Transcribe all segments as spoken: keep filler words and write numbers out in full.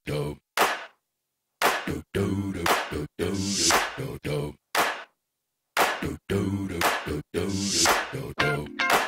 do do do do do do do do do do do do do do do do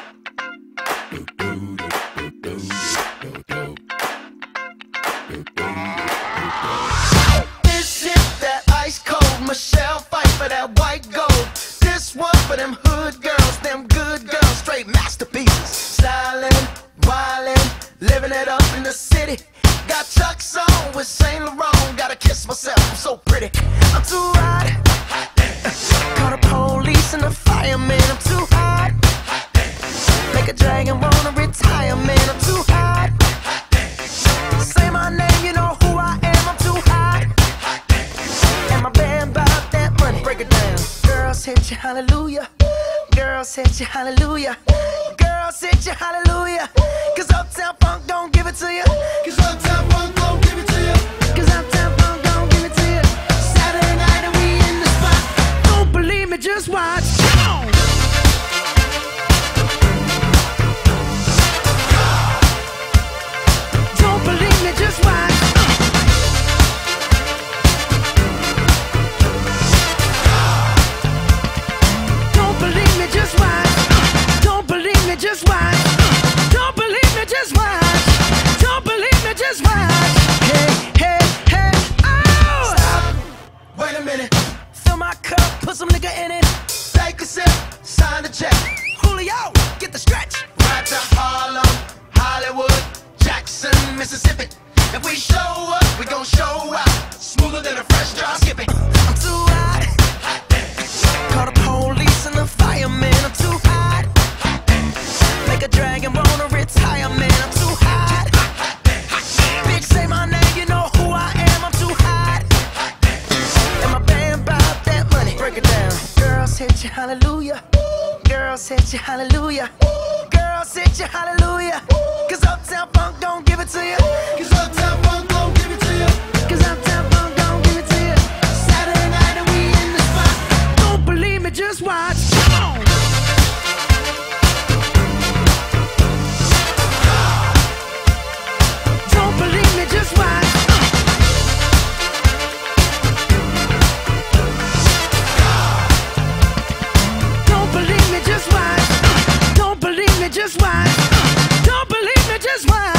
This is that ice cold Michelle fight for that white gold. This one for them hood girls, them good girls, straight masterpieces. Stylin', wildin', living it up in the city. Got Chuck's on with Saint Laurent. Gotta kiss myself, I'm so pretty. I'm too hot. Call the police and the fireman. I'm too hot. Make a dragon wanna retire, man. I'm too hot. Say my name, you know who I am. I'm too hot. And my band bought that money. Break it down. Girls hit you, hallelujah. Girls hit you, hallelujah. Girls hit you, hallelujah. Cause Uptown Funk don't give it to you. Cause Uptown Funk don't give it to you. Cause Uptown Funk don't give it to you. Saturday night and we in the spot. Don't believe me, just watch. Come on. Don't believe me, just watch. Don't believe me, just watch. Don't believe me, just watch. Don't believe me, just watch. Don't believe me, just watch. Hey, hey, hey, oh! Stop. Wait a minute. Fill my cup, put some nigga in it. Take a sip, sign the check. Julio, get the stretch. Right to Harlem, Hollywood, Jackson, Mississippi. If we show up, we gon' show out. Smoother than a fresh drop skipping. I'm too hot. Call the police and the fireman. I'm too hot. Make a dragon wanna retire, man. I'm too hot. Bitch, say my name, you know who I am. I'm too hot. And my band bought that money. Break it down. Girls hit you, hallelujah. Girls hit you, hallelujah. Girls hit you, hallelujah. Cause Uptown Funk don't give it to you. Cause Uptown Funk don't give it to you. Cause Uptown Funk don't give it to you. Saturday night and we in the spot. Don't believe me, just watch. Come on. Don't believe me, just watch. Don't believe me, just watch. Don't believe me, just watch. Don't believe me, just watch.